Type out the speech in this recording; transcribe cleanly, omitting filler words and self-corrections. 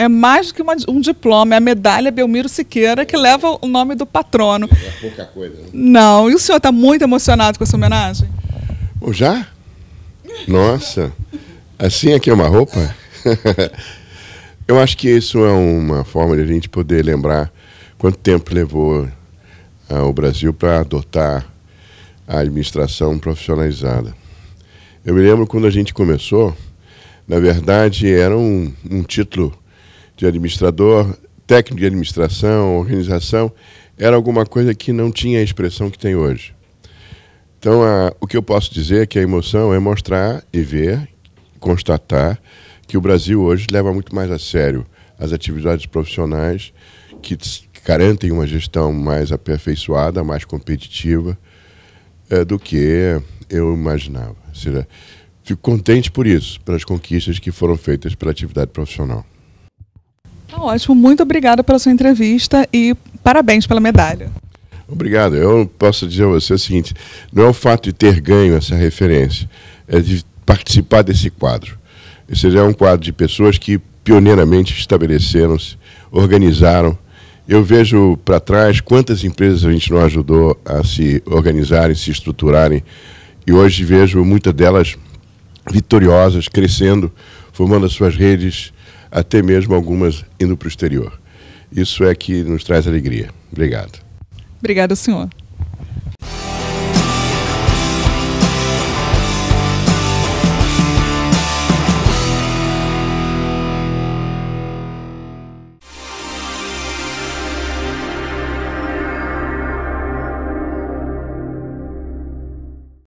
é mais do que um diploma, é a medalha Belmiro Siqueira, que leva o nome do patrono. É pouca coisa, né? Não, e o senhor está muito emocionado com essa homenagem? Bom, já? Nossa, assim aqui é uma roupa? Eu acho que isso é uma forma de a gente poder lembrar quanto tempo levou o Brasil para adotar a administração profissionalizada. Eu me lembro quando a gente começou, na verdade era um título de administrador, técnico de administração, organização, era alguma coisa que não tinha a expressão que tem hoje. Então, o que eu posso dizer é que a emoção é mostrar e ver, constatar que o Brasil hoje leva muito mais a sério as atividades profissionais que garantem uma gestão mais aperfeiçoada, mais competitiva do que eu imaginava. Ou seja, fico contente por isso, pelas conquistas que foram feitas pela atividade profissional. Tá ótimo, muito obrigada pela sua entrevista e parabéns pela medalha. Obrigado. Eu posso dizer a você o seguinte, não é o fato de ter ganho essa referência, é de participar desse quadro. Esse é um quadro de pessoas que pioneiramente estabeleceram-se, organizaram. Eu vejo para trás quantas empresas a gente não ajudou a se organizarem, se estruturarem, e hoje vejo muitas delas vitoriosas, crescendo, formando as suas redes, até mesmo algumas indo para o exterior. Isso é que nos traz alegria. Obrigado. Obrigada, senhor.